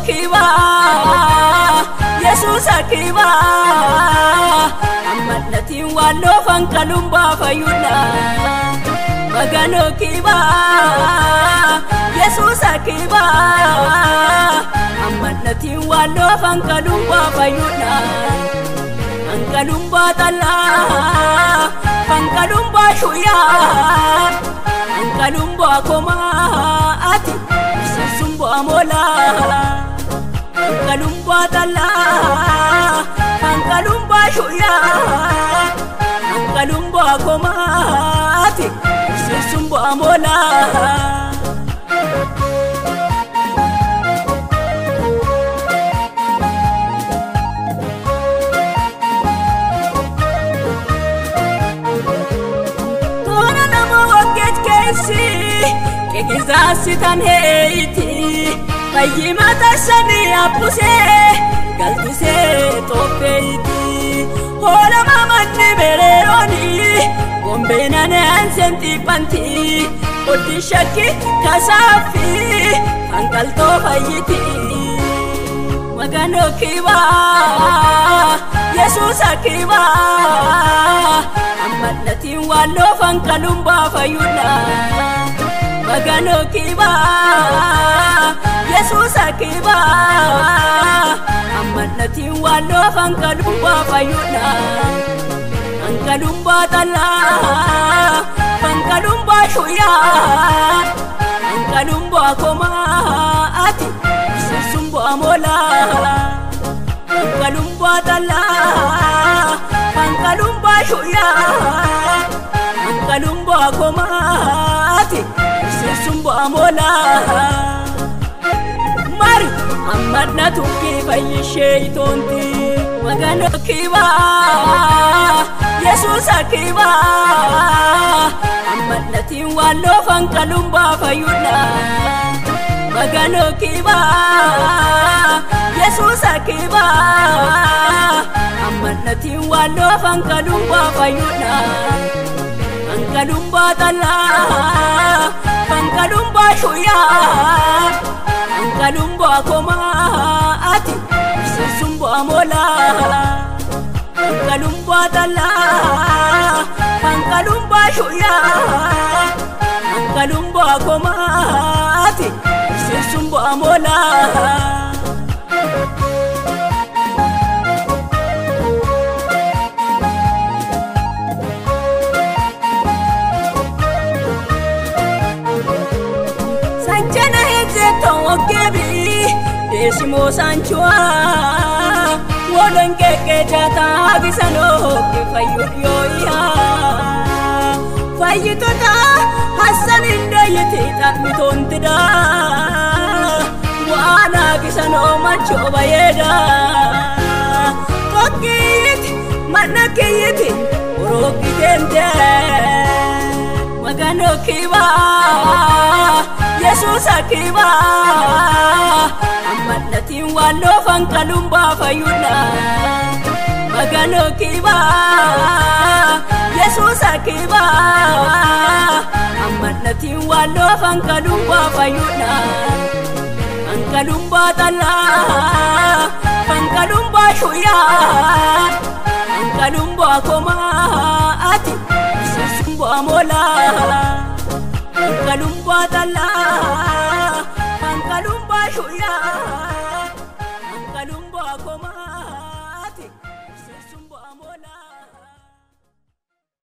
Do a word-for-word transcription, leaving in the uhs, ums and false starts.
kiba Yesus kiba Amanati wallo fankalumba fayuna Magano kiba Yesus kiba Amanati wallo fankalumba fayuna Fankalumba tala Fankalumba shuya Fankalumba koma ati Sumba mola Fankalumba tala Fankalumba shuya Fankalumba koma ati Sumba mola Kekizasitan heiti Kayyimata shani apuse Galtuse toppeiti Hola mamanni bereroni Gombeenane ansenti panti Odi shakki kasafi Fankalto fayyiti Magano kiba Yesus kiba Amanati wallo fankalumba fayyuna Magano kiba Yesus kiba Amanati wallo fankalumba fayuna Fankalumba tala Fankalumba shuya Fankalumba koma ati Sumba mola Fankalumba tala Fankalumba shuya Fankalumba koma ati Sumba mola Mari Amadna tuki fayi sheitonti Magano kiba Yesus kiba Amadna ti wallo fankalumba fayuna Magano kiba Yesus kiba Amadna ti wallo fankalumba fayuna Fankalumba tala Fankalumba shuya Fankalumba koma ati Sumba mola Fankalumba tala Fankalumba shuya Fankalumba koma ati Sumba mola Desimo sanchua Wodon keke jata Bisano ke fayut yoya Fayutota Hassan inda yiti tak mitontida Wana bisano macho bayeda Kokit Mana kiyiti Uroki tente Magano kiba Yesus kiba Amanati wallo fankalumba fayuna Magano kiba Yesus kiba Amanati wallo fankalumba fayuna Fankalumba tala Fankalumba shuya Fankalumba koma ati Sumba mola Fankalumba tala Fankalumba shuya